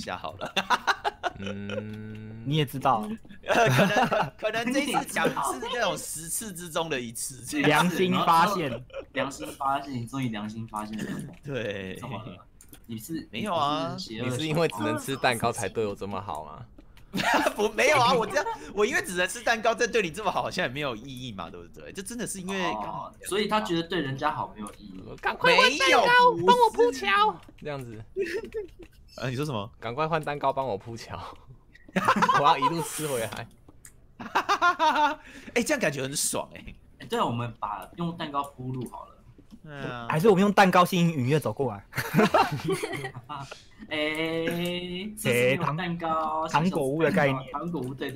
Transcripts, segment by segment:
下好了。 你也知道， 可能这一次讲是那种10次之中的1次。 良心发现， 良心发现，你终于良心发现了。 对， 怎么了？你是没有啊？ 你是因为只能吃蛋糕才对我这么好吗？ 没有啊，我因为只能吃蛋糕，这对你这么好，好像也没有意义嘛，对不对？这真的是因为所以他觉得对人家好没有意义。 赶快换蛋糕，帮我铺桥，这样子。 你说什么？ 赶快换蛋糕，帮我铺桥，我要一路吃回来。 哎，这样感觉很爽哎。 对啊，我们把用蛋糕铺路好了。 还是我们用蛋糕吸引芈月走过来。 这蛋糕糖果屋的概念， 糖果屋，对。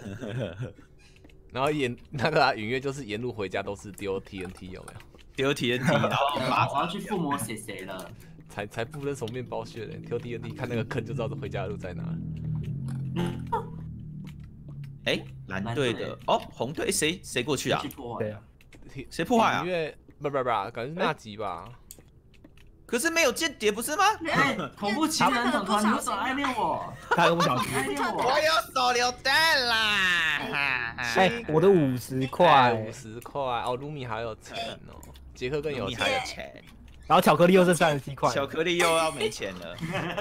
然后芈月就是沿路回家都是丢 TNT 有没有？ 丢 TNT， 然后我要去附魔谁了？ 才不能手面包血嘞，丢 TNT 看那个坑就知道回家的路在哪。 哎，蓝队的哦，红队谁过去啊？ 对啊， 谁破坏啊？ 芈月不，感觉是纳吉吧？ 可是没有间谍不是吗？ 恐怖情人总团，你为什么爱恋我？ 他又不小心， 我有手榴弹啦！ 哎，我的50块 ，50块哦，卢米还有钱哦，杰克更有钱， 还有钱， 然后巧克力又是37块， 巧克力又要没钱了。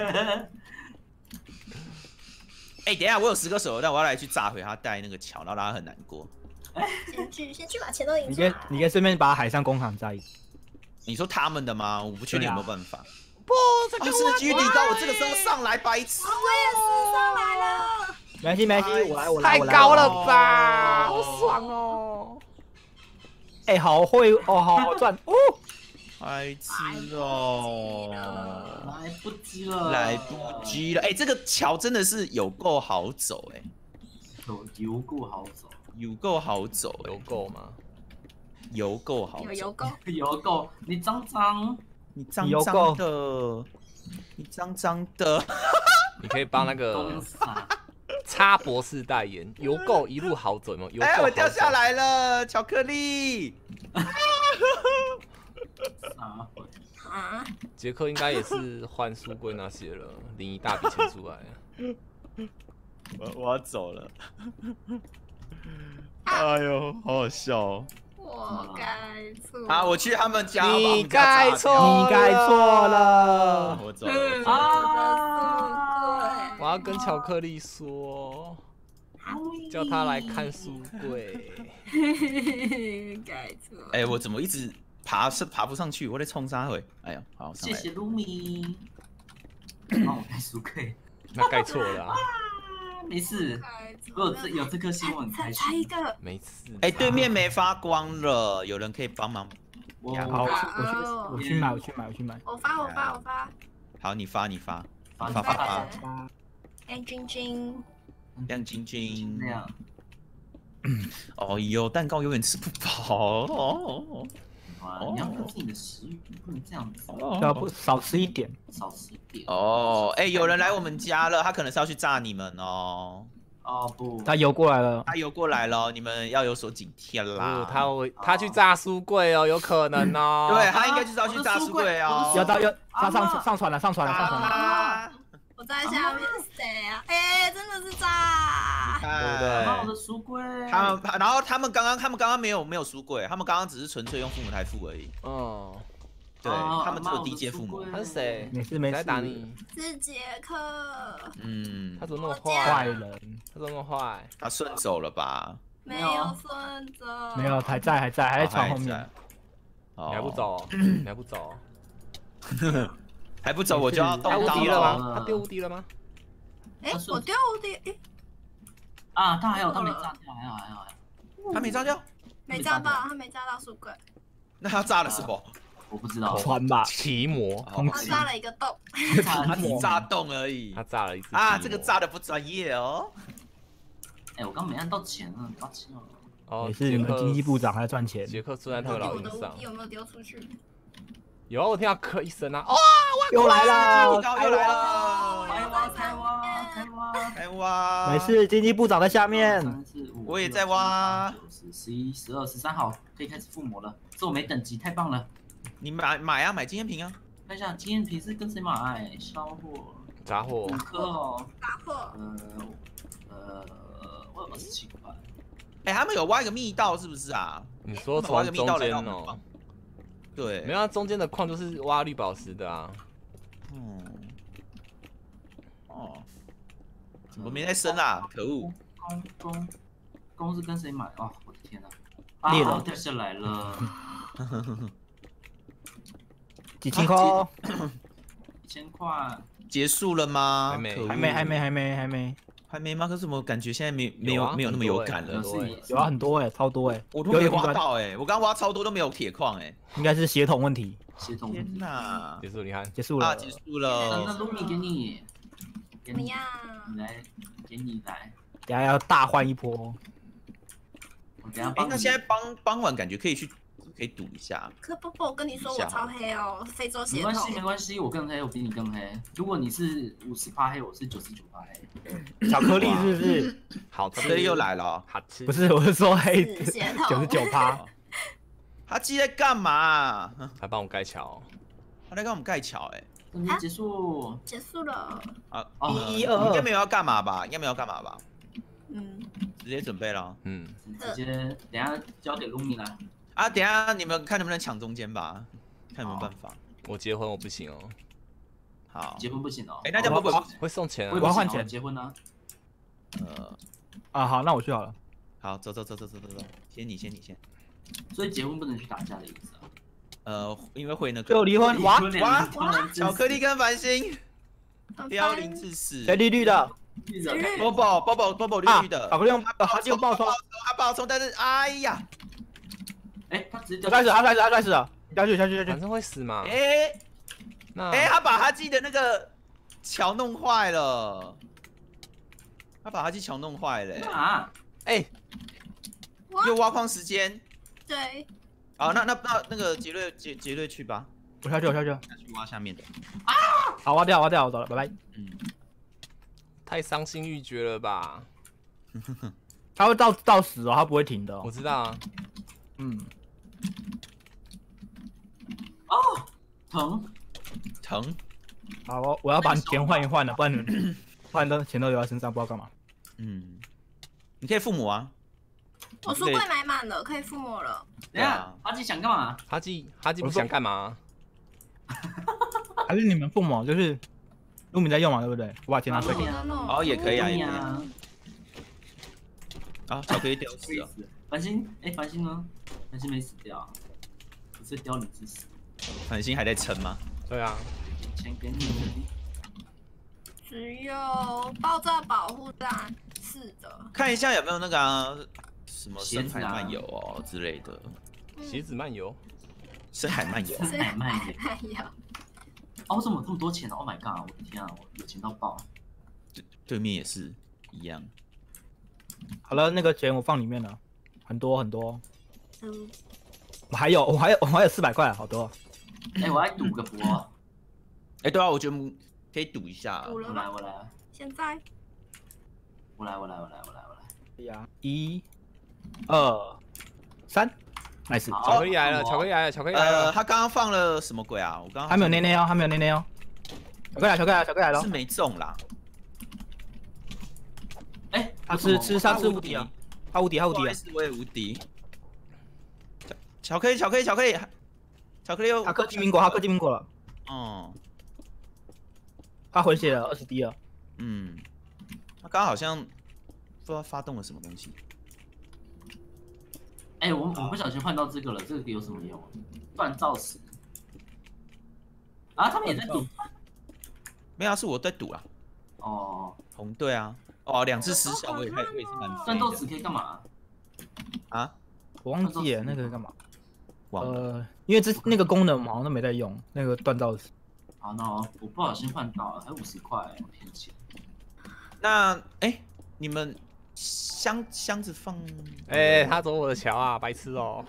哎，等一下，我有10个手榴弹，我要来去炸毁他带那个桥，然后让他很难过。 先去把钱都赢出来。 你可以顺便把海上工厂炸一。 你说他们的吗？我不确定有没有办法。 不， 这是几率低高，我这个时候上来白痴。 我也是上来了。 没关系，我来。 太高了吧，好爽哦！ 哎，好会哦，好赚哦。 白痴哦， 来不及了。 哎，这个桥真的是有够好走哎， 有够好走， 有够好走， 有够吗？ 有够好， 有够，你脏脏的，你脏脏的， 你可以帮那个叉博士代言，有够一路好走，有没有？ 哎，我掉下来了，巧克力。 杰克应该也是换书柜那些了，领一大笔钱出来。 我要走了。哎呦，好好笑哦。 我该错啊！我去他们家， 你该错了， 我走了。 我要跟巧克力说，叫他来看书柜。 该错。 哎，我怎么一直爬不上去？我得冲啥回？哎呀，好， 谢谢卢米，帮我开书柜。 那盖错了啊。 没事，有这颗心我很开心。 才一个， 没事。 哎，对面没发光了，有人可以帮忙。 好，我去买。 我发。 好，你发。 亮晶晶。 那样。 哦哟，蛋糕永远吃不饱哦。 你要控制你的食欲，不能这样子。 要不少吃一点。 哦，哎，有人来我们家了，他可能是要去炸你们哦。 哦不， 他游过来了， 你们要有所警惕啦。 他去炸书柜哦，有可能哦。 对，他应该就是要去炸书柜哦。 他上船了。 我在下面谁啊？哎，真的是炸！ 对不对？ 我的书柜。 然后他们刚刚没有书柜，他们刚刚只是纯粹用父母台付而已。 哦。 对，他们只有低阶父母。 他是谁？ 没事。 在打你。 是杰克。 他怎么那么坏人？他怎么那么坏？ 他顺走了吧？ 没有顺走。 没有，还在船后面。 你还不走？ 还不走，我就要动刀了。他丢无敌了吗？ 哎，我丢无敌。 啊，他没炸掉，还好。 他没炸掉？ 没炸到，他没炸到书柜。 那他炸了什么？ 我不知道。 船吧， 奇魔。 他炸了一个洞。 他只炸洞而已。 他炸了一只。 啊，这个炸的不专业哦。 哎，我刚没按到钱啊，抱歉哦。 没事，你们经济部长还赚钱。 杰克虽然他老硬上。 有没有丢出去？ 有，我听到咳一声啊！哇， 又来了！ 开挖！ 没事，经济部长在下面。 我也在挖。 11、12、13号可以开始附魔了，这我没等级，太棒了！ 你买经验瓶啊！ 看一下经验瓶是跟谁买？烧货。 杂货 5颗哦。 打破。 我有17块。 哎，他们有挖一个密道是不是啊？ 你说从中间哦？ 对， 没有，中间的矿就是挖绿宝石的啊。 哦，怎么没在升啊？可恶！ 弓是跟谁买？哦，我的天哪！ 猎人掉下来了。 几千块哦？ 1000块。 结束了吗？ 还没可恶还没吗？可是我感觉现在没有啊那么有感了。 有啊，很多哎，超多哎， 我都没挖到哎，我刚挖超多都没有铁矿哎， 应该是血统问题。 天哪！ 结束，你看， 结束了， 结束了。 那露米给你， 怎么样？ 你来，给你来。 等下要大换一波。 我等下帮你。 那现在傍晚感觉可以赌一下。 可波波，我跟你说我超黑哦，非洲血没统。 关系，我更黑，我比你更黑。如果你是50%黑，我是99%黑。 巧克力是不是？ 好吃， 巧克力又来了。 好吃。 不是，我是说黑血统 99%。 他鸡在干嘛？ 还帮我盖桥。 他在跟我们盖桥哎。 结束了。 啊 ，112， 应该没有要干嘛吧？ 嗯。 直接准备了。 直接等下交给露米了。 啊，等下你们看能不能抢中间吧，看有没有办法。我结婚我不行哦。 好， 结婚不行哦。 哎，那叫波波会送钱啊？ 我要换钱。 结婚呢？ 好，那我去好了。 好，走，先你。 所以结婚不能去打架的意思啊？ 因为会那个。 最后离婚，哇！ 巧克力跟繁星凋零致死。 谁绿的？ 波波绿的。 巧克力用爆冲， 他爆冲，但是哎呀， 哎，他直接开始了，下去， 反正会死嘛。 他把他自己的那个桥弄坏了， 啊！ 哎， 又挖矿时间。 对。 好，那个杰瑞去吧。 我下去。 去挖下面的。 好，挖掉，我走了，拜拜。 太伤心欲绝了吧？ 他会到死哦，他不会停的。 我知道啊。 疼。 好，我要把钱换一换了，不然的钱都留在身上，不知道干嘛。 你可以父母啊。 我书柜买满了，可以父母了。 等下，哈基想干嘛？ 哈基不想干嘛？ 还是你们父母就是露米在用嘛，对不对？我把钱拿出来。 哦，也可以啊。啊，巧克力掉死了。 繁星呢？繁星没死掉，只是凋零致死。 繁星还在撑吗？ 对啊。 钱给你。 只有爆炸保护站是的。 看一下有没有那个什么深海漫游哦之类的。 鞋子漫游。 深海漫游。 哦，怎么这么多钱呢 ？Oh my god！ 我的天啊，我有钱到爆。 对面也是一样。 好了，那个钱我放里面了，很多。我还有400块，好多。 我来赌个博。 对啊，我觉得可以赌一下。 我来。 现在。 我来。 呀，1、2、3。nice， 巧克力来了。 他刚刚放了什么鬼啊？我刚刚还没有内哦。巧克力来了。 是没中啦。 他吃无敌啊！他无敌啊！ 我也无敌。巧克力又他氪金苹果了。他回血了20滴了。 他刚刚好像不知道发动了什么东西。 我不小心换到这个了，这个有什么用？锻造石。啊，他们也在赌。 没有，是我在赌啊。红队啊。2只石小我也是蛮。 锻造石可以干嘛？ 啊？ 我忘记了那个干嘛。因为那个功能我好像都没在用，那个锻造石。 好，那我不小心换到了，才50块，我骗钱。 那你们箱子放？ 他走我的桥啊，白痴哦！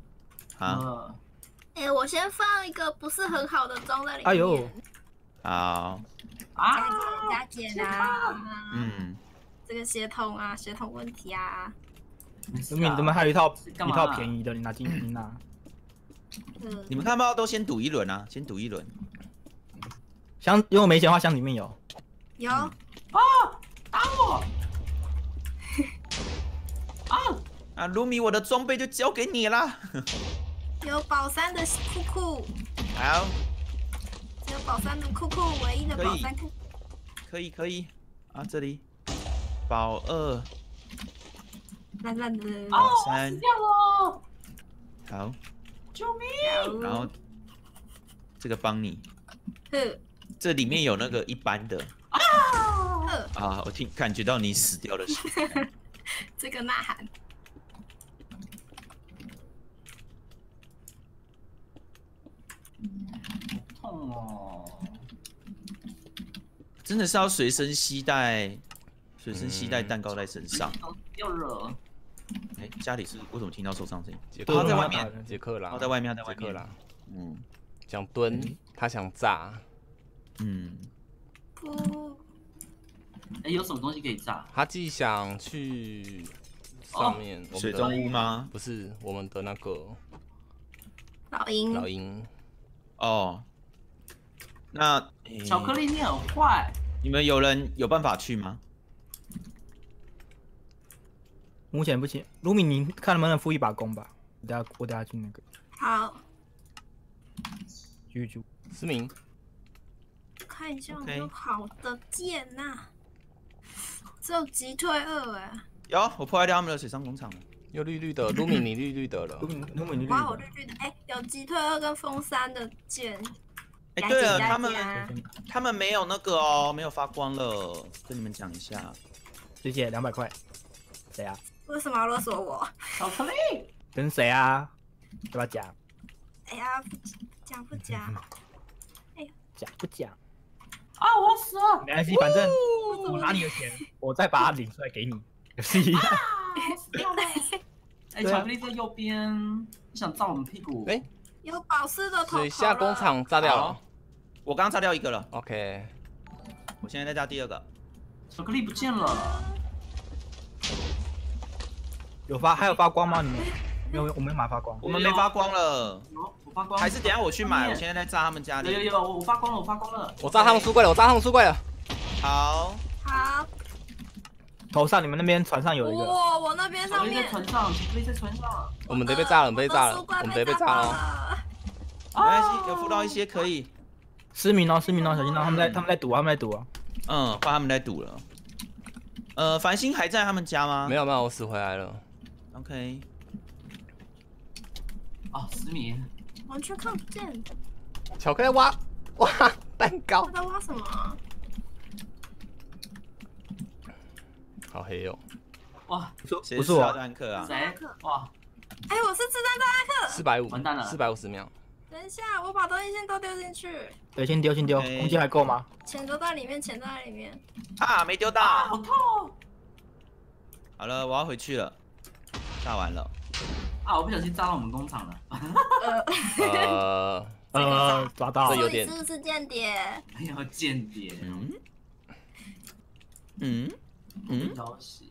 我先放一个不是很好的装在里面。 哎呦！ 好。 加减啊！这个血统问题啊！ 你怎么还有一套便宜的？你拿金星啊？ 你们看不到都先赌一轮啊， 箱如果没钱的话，箱里面有。 有打我！ 啊，卢米，我的装备就交给你啦。 有宝山的裤裤， 好， 只有宝山的裤裤，唯一的宝山裤。 可以。啊，这里，宝2， 烂烂的。 宝3， 死掉了！ 好， 救命！ 然后这个帮你， 呵这里面有那个一般的呵， 啊，我感觉到你死掉的时候。 这个呐喊。 痛哦！ 真的是要随身携带蛋糕在身上。 又热。 哎，家里是为什么听到受伤声音？ 杰他在外面面， 杰克啦， 他在外面， 杰克啦， 嗯想蹲，他想炸， 嗯， 噗， 哎，有什么东西可以炸？ 他既想去上面我们的水中屋吗？ 不是我们的那个老鹰。 老鹰， 哦，那巧克力你很坏。 你们有人有办法去吗？ 目前不行。卢米，你看能不能付一把弓吧？我等下去那个好， 居住。 思明， 看一下有没有好的剑呐。只有击退2哎。 有，我破坏掉他们的水上工厂了。 又绿绿的，卢米你绿绿的了卢，米，你哇，我绿绿的，哎，有击退2跟风3的剑。 哎，对了， 加他们没有那个哦，没有发光了，跟你们讲一下。 谢谢200块。谁啊？ 为什么要勒索我？ 巧克力。 跟谁啊？要不要讲？ 哎呀，讲不讲？ 讲不讲？ 啊！我要死了！ 没关系，反正我拿你的钱，我再把它领出来给你，也是一样。 我死掉了！哎，巧克力在右边，你想炸我们屁股？ 哎， 有宝石的头。 水下工厂炸掉了。 我刚刚炸掉一个了， OK， 我现在在炸第2个。 巧克力不见了。 还有发光吗？你们没有？我没买发光。 我们没发光了， 我发光。 还是等一下我去买？我现在在炸他们家里。 有，我发光了，我发光了。 我炸他们书柜了，我炸他们书柜了。 好， 好。 头上你们那边船上有一个。 哇，我那边巧克力在上面。 船上，巧克力在船上。 我们得被炸了，我们被炸了， 我我们得被炸了。 没关系，有付到一些可以。 失明哦，小心哦，他们在赌啊。 嗯，怕他们在赌了。繁星还在他们家吗？ 没有，我死回来了。 OK。 哦，失眠。 完全看不见。 巧克力挖蛋糕他，在挖什么？ 好黑哦。 哇， 不是我炸弹客啊。 谁？哇， 哎，我是子弹炸弹客。 450， 完蛋了 450秒。 等一下，我把东西先都丢进去。 对，先丢，空间还够吗？ 钱都在里面，钱都在里面。 啊，没丢到。 好痛！ 好了，我要回去了。炸完了。 啊，我不小心炸到我们工厂了。 抓到了。 这有点是不是间谍？ 哎呀，间谍！消息。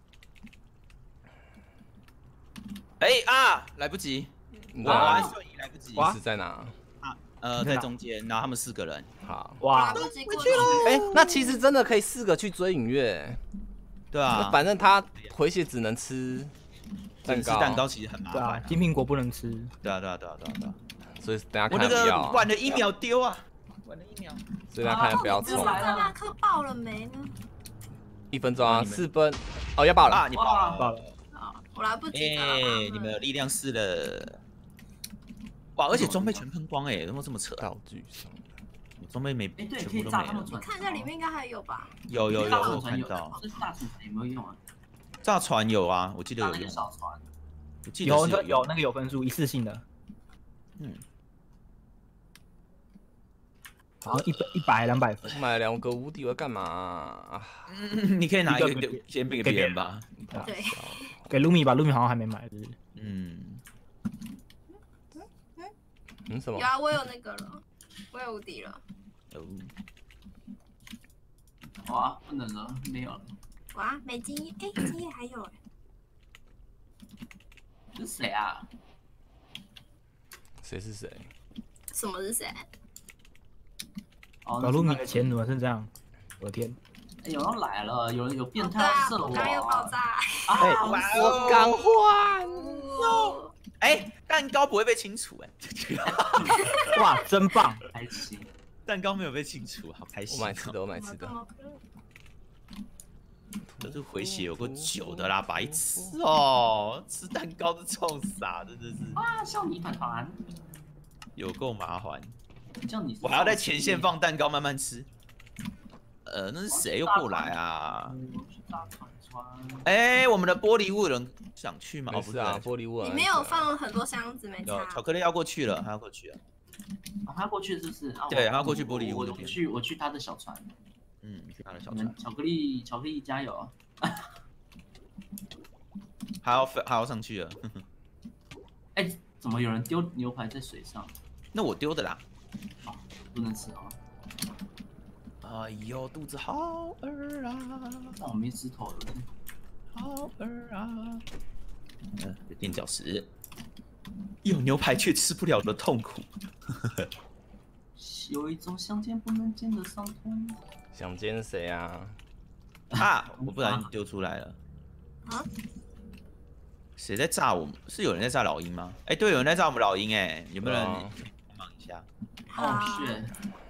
来不及。 你我按瞬移来不及。 是在哪？ 在中间，然后他们4个人。 好， 哇， 来不及过去。 那其实真的可以4个去追影月。 对啊， 反正他回血只能吃蛋糕， 吃蛋糕其实很麻对啊烦。， 金苹果不能吃。 对啊。 所以等下我那个看不要， 晚了1秒丢啊，晚了1秒。 所以大家看不要冲。 这炸弹客爆了没呢？ 1分钟啊，4分，哦要爆了， 啊，你爆了。 我来不及。 你们有力量4了。哇，而且装备全喷光怎么这么扯？ 道具上， 我装备没， 哎，对， 全可以部都没了。 炸他们船。 看一下里面应该还有吧。 有，我大有船有看到。 这是大船有没有用啊？ 炸船有啊，我记得炸那个有用。 小船。 我记得是有那个有分数，一次性的。好像100、200分。 买2个无敌我干嘛啊？ 你可以拿一个先给别人吧。 对。 给卢米吧，卢米好像还没买，是不是？ 什么有？啊，我有那个了，我有无敌了。 哇，不能了，没有了。 哇，没经验，经验还有这是谁啊？ 谁是谁？ 什么是谁？ 小卢米的钱怎么是这样？我的天！ 哎，有人来了，有人有变态射我。 刚又爆炸。 哎， 我刚换。 哎，蛋糕不会被清除哎。 哇，真棒！ 开心。 蛋糕没有被清除，好开心。 我买吃的，我买吃的。 这是回血有够久的啦，白痴哦！吃蛋糕是冲傻，真的是。 啊，笑你团团。 有够麻烦。 叫你。 我还要在前线放蛋糕慢慢吃。那是谁又过来啊？哎，我们的玻璃屋有人想去吗？ 不是啊，玻璃屋。 里面有放很多箱子，没有巧克力要过去了，他要过去了。 他要过去是不是？ 对，他要过去玻璃屋那边。 我去他的小船。 去他的小船。 巧克力加油！ 还要上去了。 哎，怎么有人丢牛排在水上？ 那我丢的啦。 不能吃哦。 哎呦，肚子好饿啊！ 我没吃头了。 好饿啊！有垫脚石。有牛排却吃不了的痛苦。 有一种想见不能见的伤痛。 想见谁啊？ 我不小心丢出来了。 啊？ 谁在炸我们？是有人在炸老鹰吗？哎，对，有人在炸我们老鹰哎，有没有人帮忙一下？ 哦，是。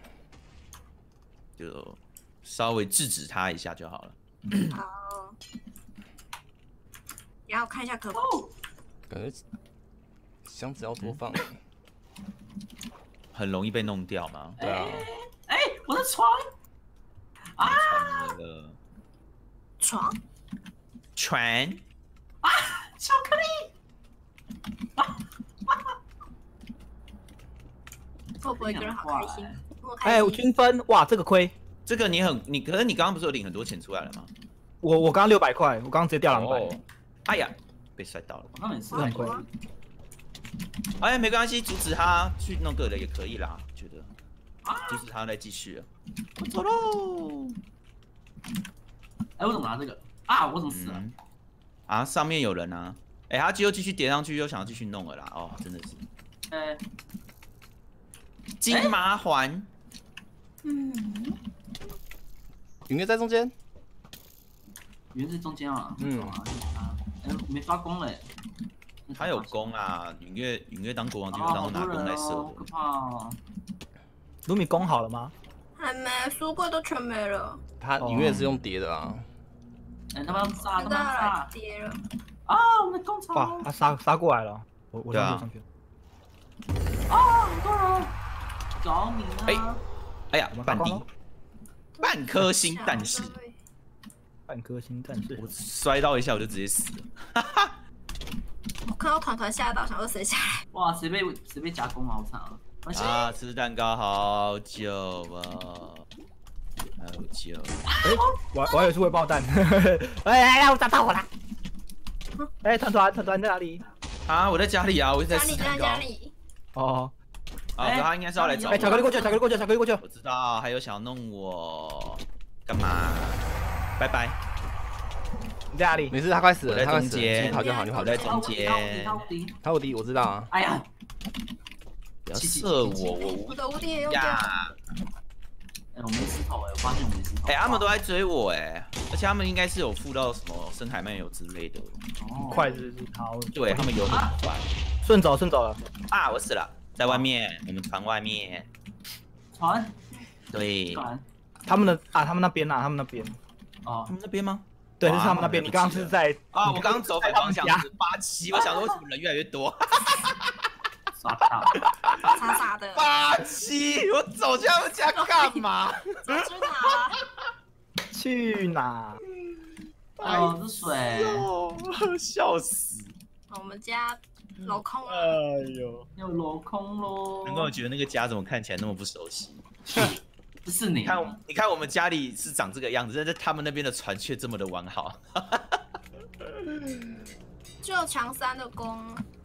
就稍微制止他一下就好了。 好。然后看一下可不。 感觉箱子要多放。 很容易被弄掉吗？ 对啊。 哎，我的床。啊！ 床。 船。 啊！巧克力。 会不会一个人好开心？ 哎，我均分，哇，这个亏。 这个可是你刚刚不是有领很多钱出来了吗？ 我刚刚600块，我刚刚直接掉200。 哎呀，被摔到了。 我刚也是很亏。 哎，没关系，阻止他去弄个的也可以啦，觉得。阻止他再继续了。我走喽。 哎，我怎么拿这个？啊，我怎么死了？ 啊，上面有人啊！哎，他又继续叠上去，又想要继续弄了啦！哦，真的是。金麻环。 隐约在中间。 隐约在中间啊。没发功嘞。 他有功啊！隐约当国王就当拿弓来射的。 可怕。 卢米攻好了吗？ 还没，书柜都全没了。 他隐约是用叠的啊。 哎，他们要炸，他们要炸。 叠了。 啊，我们的工厂。 哇，他杀过来了。我上去。 啊，好多人。着迷啊！ 哎呀，半颗星战士。 半颗星战士。 我摔到一下我就直接死了。 我看到团团吓到，想说谁下来？ 哇，谁被夹攻好惨啊！ 啊，吃蛋糕好久啊，好久。 哎，我还以为是会爆弹。哎，我找到我了。哎，团团在哪里？ 啊，我在家里啊，我一直在吃蛋糕。 家里。 哦。 他应该是要来找我。 哎，巧克力过去，巧克力过去，巧克力过去。 我知道，还有想弄我干嘛？拜拜。 你在哪里？ 没事，他快死了， 在中间， 你跑就好，你跑在中间。 他无敌，我知道啊。 哎呀， 不要射我， 我的无敌也有掉。 哎，我没石头哎，我发现我没石头。 哎，他们都在追我哎，而且他们应该是有附到什么深海漫游之类的。 快是好， 对他们游很快。 顺走了。 啊，我死了。在外面，我们船外面。 船？ 对。 他们那边。 哦， 他们那边吗？ 对，是他们那边。你刚刚是在我刚刚走反方向是87，我想说为什么人越来越多？ 傻大。 傻的。 87，我走去他们家干嘛？ 走去哪？ 去哪？ 哦，这水。 笑死。 我们家。镂空了， 哎呦， 又镂空喽！ 难怪我觉得那个家怎么看起来那么不熟悉。 这是你， 你看我们家里是长这个样子，但是他们那边的船却这么的完好。 就有强3的弓。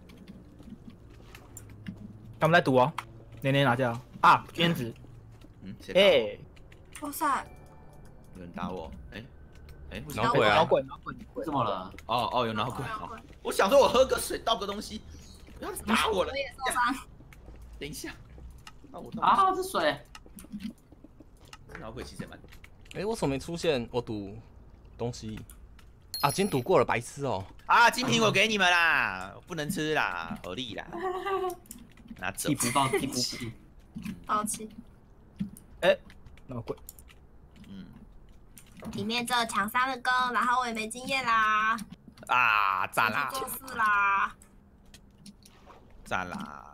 他们在赌哦，年拿掉啊，兼职。 哎， 哇塞！ 有人打我， 脑鬼啊！ 脑鬼， 怎么了？ 哦，有脑鬼。我想说，我喝个水，倒个东西，不要打我了。 我也受伤。 等一下， 啊，这水！ 脑鬼其实也蛮。 哎，我怎么没出现？我赌东西啊，今天赌过了，白痴哦。 啊，金苹果给你们啦，不能吃啦，合力啦，拿走。 不到第七， 抛弃。 哎，脑鬼。 里面只有强3的弓，然后我也没经验啦。 啊，赞啦！ 做事啦， 赞啦！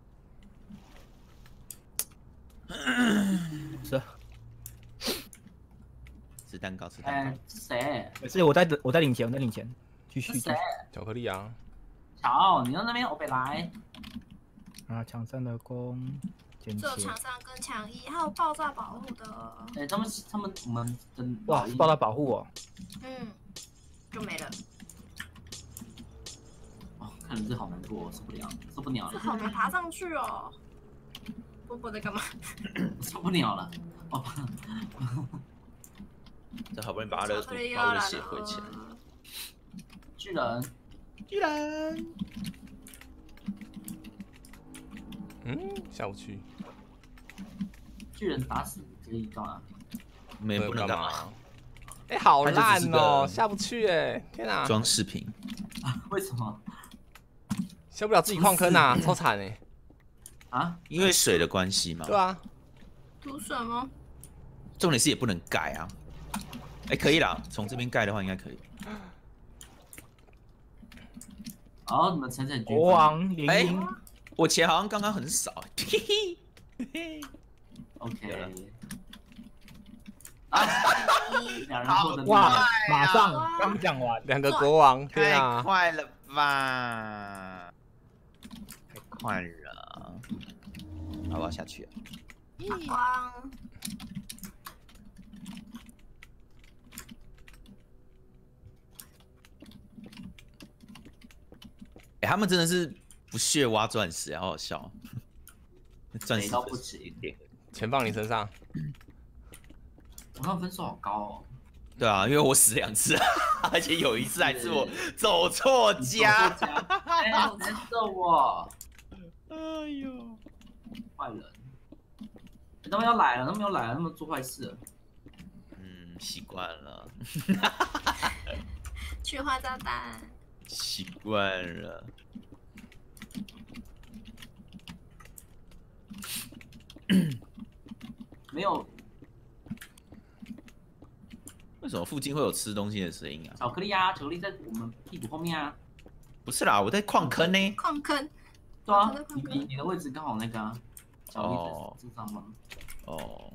是。 吃蛋糕，吃蛋糕。 谁？ 是我在领钱，我在领钱。继续。 谁？ 巧克力啊。 巧，你到那边我北来。 啊，强3的弓。 只有强3跟强1，还有爆炸保护的。 哎，他们我们真哇，爆炸保护哦。 就没了。 哦，看你这好难过，受不了了。 这好难爬上去哦。波波在干嘛？ 受不了了。哦。 这好不容易把我的血回起来。 巨人。 下不去。 巨人打死可以干嘛？ 没不能干嘛。 哎，好烂哦，下不去哎！天哪！ 装饰品。 为什么？ 下不了自己矿坑啊，超惨哎！ 啊？ 因为水的关系嘛。 对啊。 赌什么？ 重点是也不能盖啊。哎，可以啦，从这边盖的话应该可以。 哦，你们层层国王联姻。 我钱好像刚刚很少。嘿嘿。 OK。啊！两人获得哇，马上刚讲完 ，2个国王，天啊！ 太快了吧！太快了。好，我要下去了。 光。 哎，他们真的是不屑挖钻石，好好笑。钻石都不止一点， 钱放你身上。 我看分数好高哦。 对啊，因为我死2次，而且有一次还是我走错家。 哎，难受我。 哎呦， 坏人！他们要来了，他们做坏事了。 习惯了。 去换炸弹。 习惯了。 没有。 为什么附近会有吃东西的声音啊？ 巧克力啊，巧克力在我们屁股后面啊。 不是啦，我在矿坑呢。 矿坑。 对啊，你的位置刚好那个啊。巧克力在这上吗？ 哦。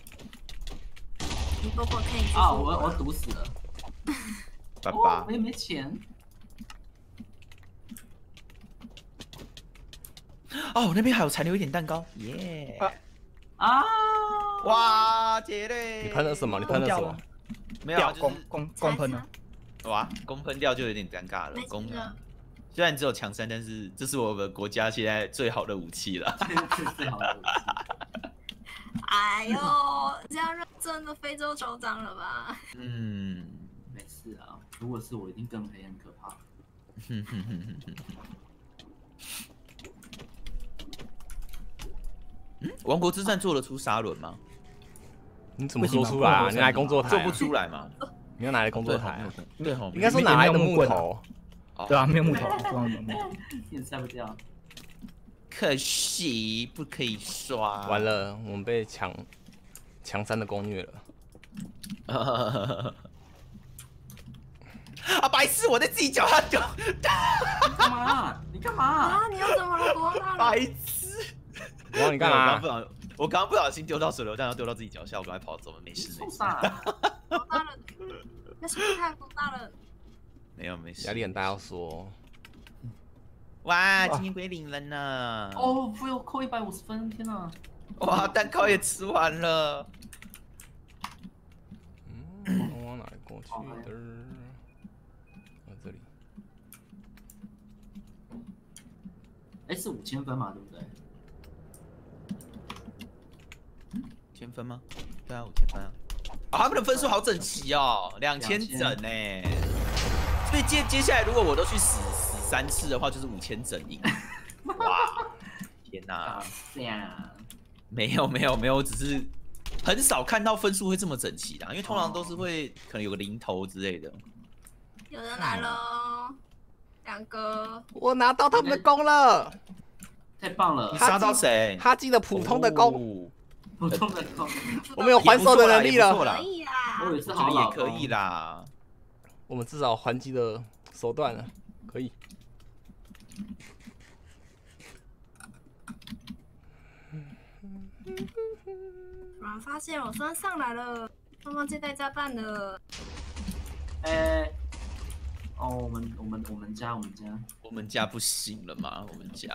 你波波可以。 啊，我堵死了。 爸爸。 我也没钱。 哦，那边还有残留一点蛋糕，耶！ 啊！ 哇，姐嘞！ 你喷了什么？你喷了什么？ 没有，就是公喷了。 哇，公喷掉就有点尴尬了。公虽然只有强3，但是这是我们国家现在最好的武器了。 最好的武器。 哎呦，这样认真的非洲酋长了吧？ 没事啊，如果是我，一定更黑，很可怕。 王国之战做得出沙轮吗？ 你怎么说出来啊？你拿工作台做不出来吗？ 你要拿来工作台？ 对吼， 应该说哪来的木头？ 对啊，没有木头， 也拆不掉。 可惜不可以刷。 完了，我们被强3的攻略了。 啊！白痴！我在自己脚下丢。 你干嘛？你干嘛？ 啊！你又怎么了，国王？ 白痴！ 你干嘛？ 我刚刚不小心丢到水流弹，然后丢到自己脚下，我赶快跑走了，没事。 受伤。 多大人？那是不是太多大人？ 没有，没事。 压力很大，要说。 哇，今天归零了呢。 哦，我有扣150分，天哪！ 哇，蛋糕也吃完了。 我往哪里过去的？这里。 哎，是5000分嘛，对不对 ？1000分吗？对啊，5000分啊。他们的分数好整齐哦，2000整呢。所以接下来如果我都去死3次的话，就是5000整赢。哇，天哪！ 这样。 没有，我只是很少看到分数会这么整齐的，因为通常都是会可能有个零头之类的。 有人来喽，2个。 我拿到他们的弓了， 太棒了！ 你杀到谁？ 哈基的普通的弓， 普通的弓， 我们有还手的能力了。 可以啦， 我也是这个好老也可以啦。 我们至少还击的手段了，可以。 突然发现我升上来了，忘记带炸弹了。 哦，我们家， 我们家不行了吗？我们家。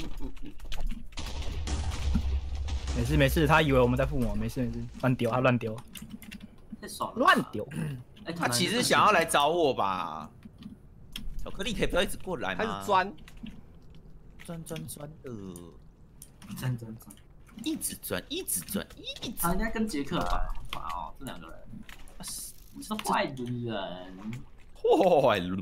没事，他以为我们在附魔，没事，乱丢，他乱丢， 太爽了， 乱丢。 他其实想要来找我吧？巧克力可以不要一直过来吗？ 开始钻的， 真， 一直钻。 他应该跟杰克吧？好烦哦，这2个人，你是坏人。 坏人。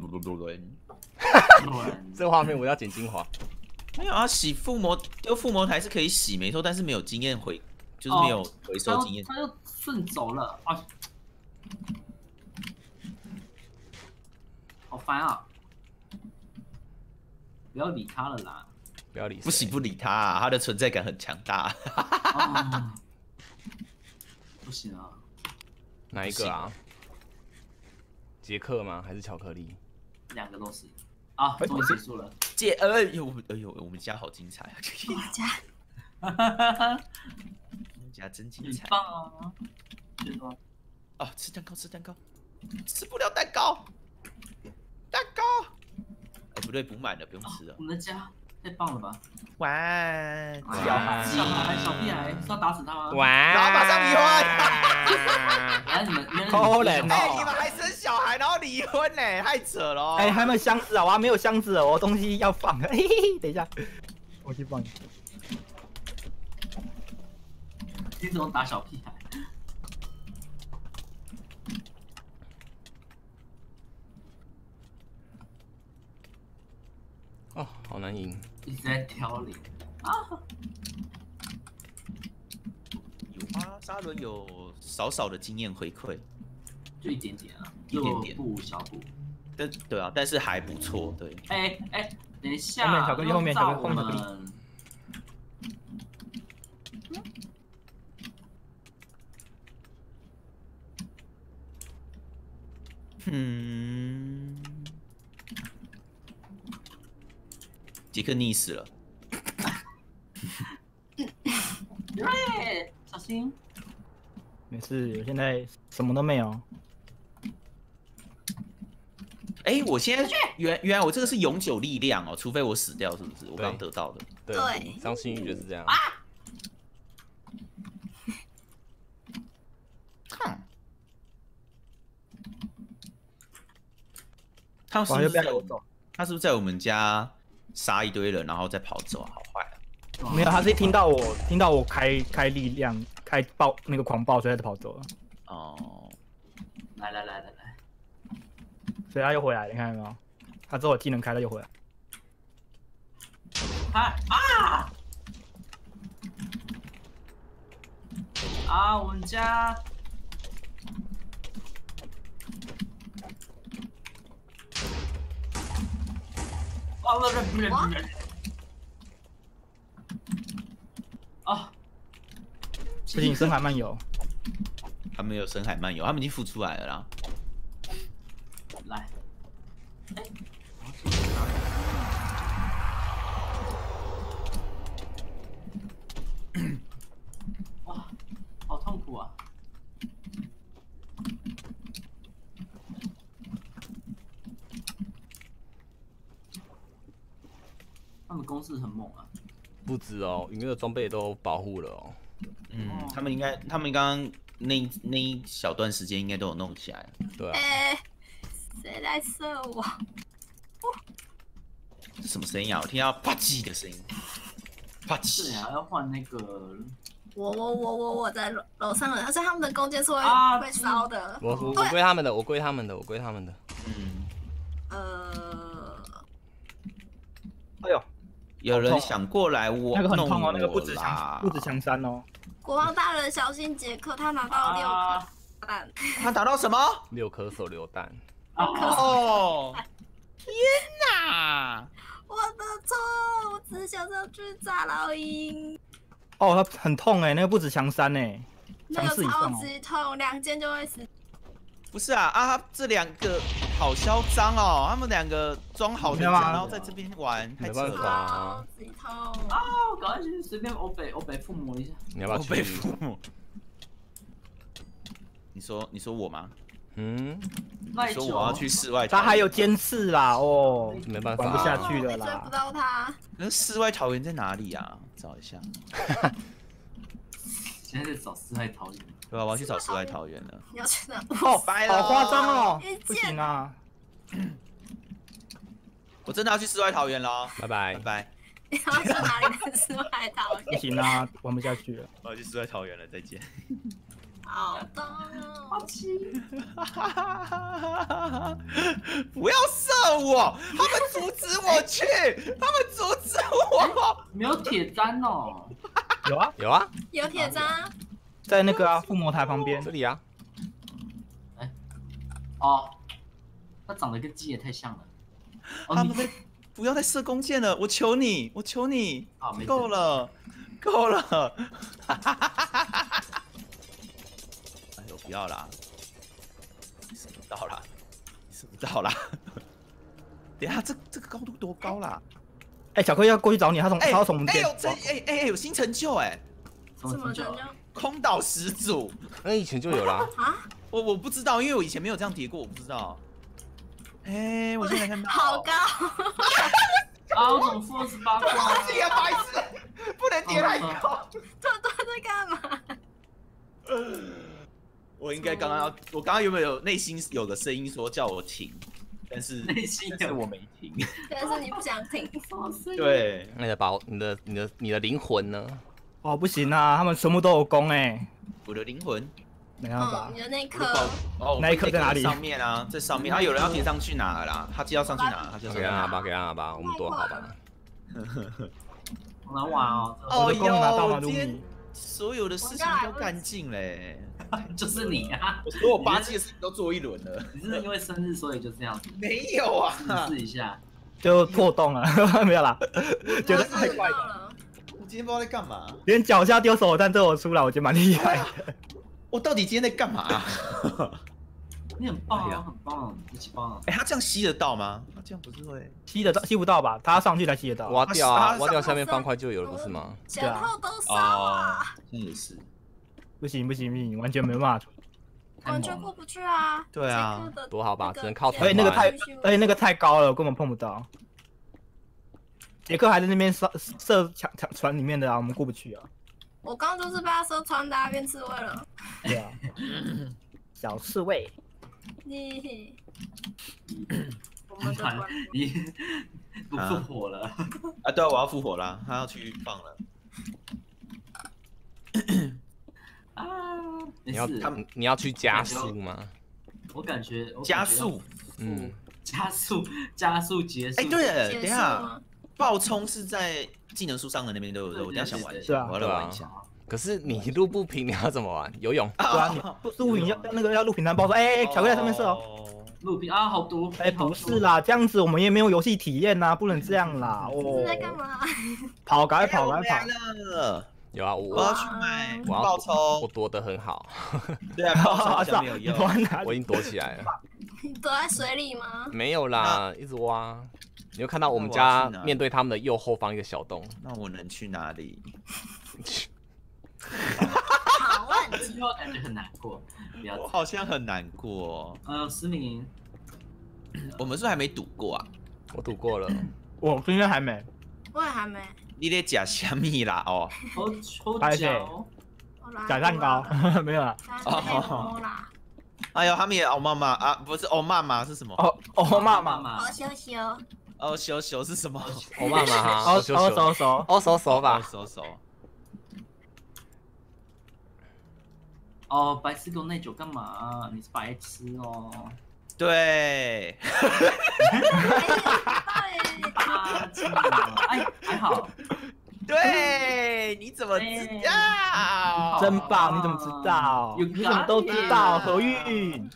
这画面我要剪精华。 没有啊，洗附魔丢附魔台是可以洗没错，但是没有经验就是没有回收经验。 他又顺走了啊，好烦啊！不要理他了啦， 不要理。 不行，不理他啊，他的存在感很强大。 不行啊！ 哪一个啊？杰克吗？还是巧克力 ？2个都是。啊，终于结束了。 哎呦，我们家好精彩啊！ 我家， 我们家真精彩。 很棒啊！ 哦，吃蛋糕，吃不了蛋糕。哎，不对，补满了，不用吃了。 我们的家太棒了吧！ 晚小屁孩是要打死他吗？ 然后马上离婚。 原来你们可怜哦！ 哎，你们还生小孩，然后离婚呢，太扯了。 哎，还有没有箱子啊？我还没有箱子，我东西要放。嘿嘿，等一下，我去放。 你怎么打小屁孩？ 哦，好难赢。 一直在挑理啊！ 有啊，沙伦有少的经验回馈， 就一点点啊， 一点点， 不小补。 对啊，但是还不错，对。 等一下， 后面巧克力。 杰克溺死了。 小心。 没事，我现在什么都没有。 哎，我现在原来我这个是永久力量哦，除非我死掉，是不是？我刚得到的。 对，伤心欲就是这样。 他是不是在我们家杀一堆人，然后再跑走啊？好坏啊！ 没有，他是听到我开力量开爆那个狂暴，所以他跑走了。 哦， 来， 所以他又回来了，你看到没有？他之后技能开了又回来。 我们家。 不行，深海漫游。 他们有深海漫游，他们已经付出来了啦。 来，哇，好痛苦啊！他们攻势很猛啊！ 不止哦，里面的装备都保护了哦。 他们刚刚那一小段时间应该都有弄起来。 对啊。 谁在射我？ 这什么声音啊？我听到啪叽的声音。啪叽。 对啊，要换那个。 我在楼上了，而且他们的弓箭是会烧的。 我归他们的，我归他们的。 哎呦， 有人想过来我那个很痛哦，那个不不止强3哦。 国王大人小心杰克，他拿到了6颗蛋。 他打到什么 6颗手榴弹。 哦，天哪！ 我的错，我只想上去炸老鹰。 哦，他很痛哎，那个不止强3哎， 那个超级痛，2件就会死。 不是啊，他这2个好嚣张哦，他们2个装好的，然后在这边玩，太扯了。 超级痛啊！赶快去随便欧北附魔一下。 你要不要去？ 被父母？你说我吗？ 嗯， 你说我要去室外？ 他还有尖刺啦，哦， 没办法， 玩不下去了追不啦。 到他。 那室外桃源在哪里啊？找一下。 现在在找室外桃源。 对吧？我要去找室外桃源了。 你要去哪？ 哦， 拜了， 好夸张哦一件！ 不行啊！ 我真的要去室外桃源了， 拜拜拜。拜。 你要去哪里的室外桃不源？ 行啊，玩不下去了。 我要去室外桃源了，再见。 好痛哦！ 好气！ 不要射我！他们阻止我去，他们阻止我。 没有铁砧哦。 有啊， 有啊， 有铁章。 在那个附魔台旁边这。里啊。 哦，他长得跟鸡也太像了。 他们在不要再射弓箭了，我求你，我求你，够了，够了。哎呦，不要啦，你射不到啦，你射不到啦。等一下，这个高度多高啦？ 哎，小柯要过去找你，他要从我们店。 有新成就哎， 什么成就？ 空岛始祖。 那以前就有啦。 啊？ 我不知道，因为我以前没有这样叠过，我不知道。哎，我现在看到。 好高。 啊，我总负28块。 这个白痴，不能叠太高。 这在干嘛？ 我应该我刚刚有没有内心有个声音说叫我停，但是内心但是我没停。 但是你不想停。 对， 那个把你的灵魂呢？ 哦，不行啊，他们全部都有弓哎， 我的灵魂。 没办法。 你的那颗。 哦， 那一颗在哪里？ 上面啊，在上面。有人要叠上去拿了啦，他要上去拿，他就给阿爸，给阿爸，我们多好吧？ 好难玩哦。 我的弓拿到吗，卢米？ 所有的事情都干净嘞。 就是你啊！ 我所有8期的事情都做一轮了。 你是因为生日所以就这样子？ 没有啊， 试一下。 就破洞了，没有啦，觉得太怪了。 我今天不知道在干嘛， 连脚下丢手榴弹都有出来，我觉得蛮厉害的。 我到底今天在干嘛？ 你很棒啊，很棒，一起棒。 哎，他这样吸得到吗？他这样不是会吸不到吧？他要上去才吸得到。 挖掉啊，挖掉下面方块就有了，不是吗？ 前后都烧啊！ 这也是。 不行，完全没办法。 完全过不去啊！ 对啊， 多好吧，只能靠。 而且那个太高了，我根本碰不到。杰克还在那边射船里面的啊，我们过不去啊。 我刚刚就是被他射穿的，变刺猬了。 对啊，小刺猬。 我们的你不复活了啊？对啊，我要复活了，他要去放了。 啊！ 你要去加速吗？ 我感觉加速， 加速结束。 哎，对了，等一下，爆冲是在技能树上的那边，对不对？我等下想玩一下，我要来玩一下。 可是你路不平，你要怎么玩？游泳？ 对啊，你录屏要录屏弹爆说，哎，巧克力在上面射哦。 录屏啊，好毒！ 哎，不是啦，这样子我们也没有游戏体验呐，不能这样啦。 哦。在干嘛？ 跑，赶快跑！ 有啊， 我要去买爆冲， 我躲得很好。 对啊，爆冲好像没有用， 我已经躲起来了。 你躲在水里吗？ 没有啦，一直挖。你会看到我们家面对他们的右后方一个小洞。 那我能去哪里？ 好问题， 我感觉很难过。 我好像很难过。 思明， 我们是还没赌过啊？ 我赌过了。 我今天还没。 我也还没。 你在假虾米啦？哦， 抽奖， 假蛋糕没有啦。 哎呦，他们也欧妈妈啊，不是欧妈妈是什么？ 欧妈妈。 欧羞羞。 欧羞羞是什么？ 欧妈妈哈。 欧手吧。 手。 哦，白痴给我内酒干嘛？你是白痴哦。 对。 哎，还好。 对，你怎么知道？ 真棒！你怎么知道？你怎么都知道？何运？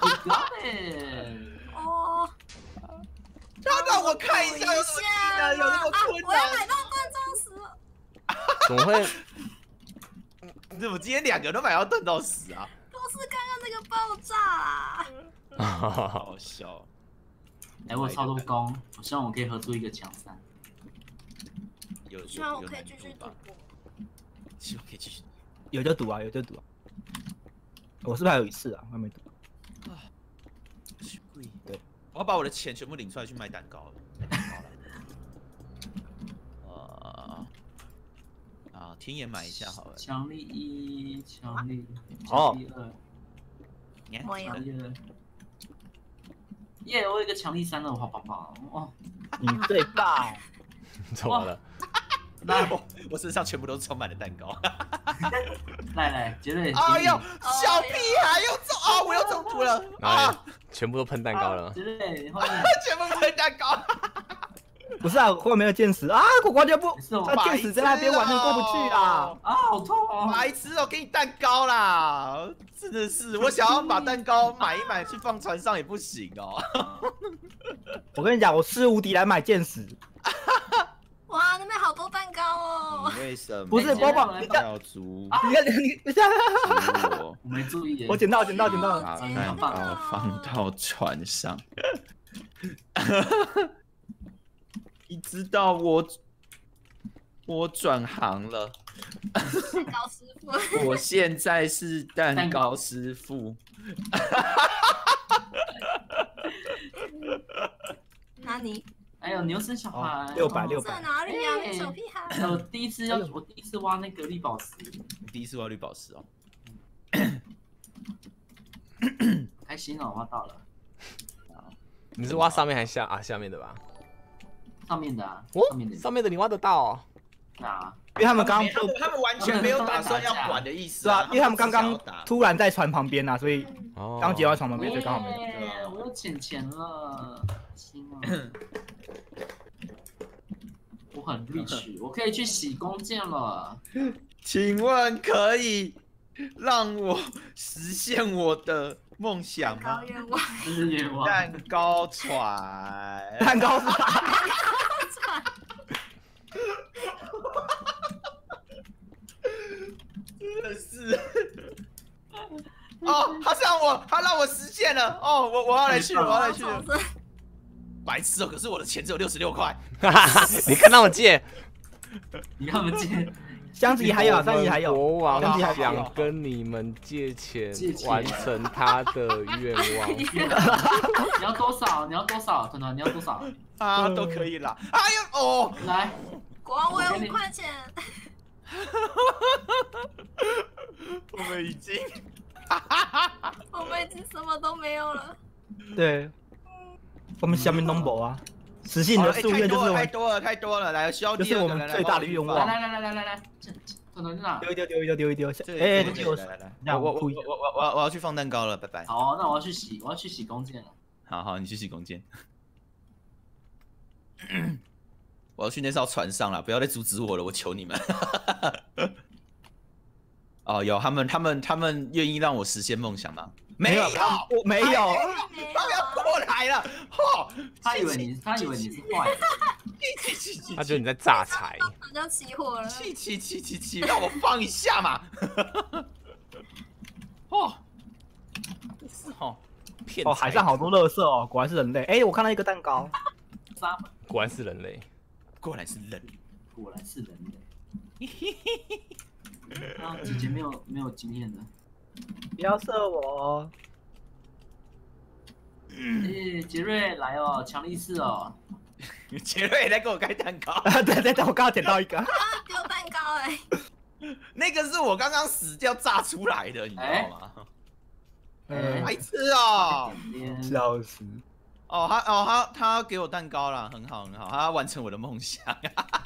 哦， 他让我看一下有什么技能，有那么困我要难？ 买到锻造石了。 怎么会？ 你怎么今天2个都买到炖到死啊？ 都是刚刚那个爆炸啊！ 好笑。 哎，我有超多弓，我希望我可以合出一个强3。 希望我可以继续赌博。 希望可以继续。 有就赌啊，有就赌啊。我是不是还有1次啊？我还没赌。 对，我要把我的钱全部领出来去卖蛋糕了。天眼买一下好了。 强力1，强力哦 2， 我有。 强力2。耶，我有一个强力3了，我好棒棒哦！ 你最棒！ 怎么了？ 来， 我身上全部都是充满了蛋糕。 来，杰瑞。 哎呦，小屁孩又中啊！我又中毒了啊！ 全部都喷蛋糕了。 杰瑞，后面全部喷蛋糕。 不是啊，后面有剑石啊！我完全不，他剑石在那边完全过不去啊！ 啊，好痛哦！ 白痴哦，给你蛋糕啦！真的是，我想要把蛋糕买一买去放船上也不行哦。 我跟你讲，我肆无敌来买剑石。 哇，那边好多蛋糕哦！ 为什么？ 不是波波， 要猪？ 你看我我没注意， 我捡到了。 把蛋糕放到船上。你知道我转行了， 蛋糕师傅。 我现在是蛋糕师傅。 那你？ 哎呦，牛生小孩 600 在哪里呀？你小屁孩！ 我第一次挖那个绿宝石。 你第一次挖绿宝石哦？ 开心哦，挖到了。 你是挖上面还是下面的吧？ 上面的啊， 哦，上面的你挖得到哦。 啊， 因为他们刚他们完全没有打算要管的意思啊，因为他们刚刚突然在船旁边啊，所以刚接到船旁边，所以刚好没。 我又捡钱了，行啊！我很 rich， 我可以去洗弓箭了。 请问可以让我实现我的梦想吗？ 这是愿望。 蛋糕船， 蛋糕船。 真的是。哦，他让我实现了。哦，我要来去了，白痴哦！可是我的钱只有66块。 你跟他们借？ 你看我们借。 箱子里还有，箱子里还有。 国王想跟你们借钱，完成他的愿望。 你要多少？团团，你要多少？ 啊，都可以啦。哎呦，哦， 来， 国王，我有5块钱。 我们已经什么都没有了。对， 我们下面 number 啊，实现的夙愿就是我们太多了，来需要就是我们最大的愿望。 来，团团在哪？ 丢一丢。 哎，我要去放蛋糕了，拜拜。 好，那我要去洗弓箭了。 好，你去洗弓箭。我要去那艘船上了，不要再阻止我了，我求你们。哦，有他们愿意让我实现梦想吗？没有， 我没有， 他们要过来了。 他以为你是坏的， 他觉得你在榨财， 好像起火了。 气，让我放一下嘛。是骗哦，海上好多垃圾哦，果然是人类。哎，我看到一个蛋糕， 果然是人类。 果然是人类。啊，姐姐没有经验的。 不要射我！ 杰瑞来哦，强力士哦。 杰瑞也在给我开蛋糕。 对，我刚刚捡到一个。 丢蛋糕哎！ 那个是我刚刚死掉炸出来的，你知道吗？白痴哦！ 笑死！ 他给我蛋糕了，很好，他要完成我的梦想。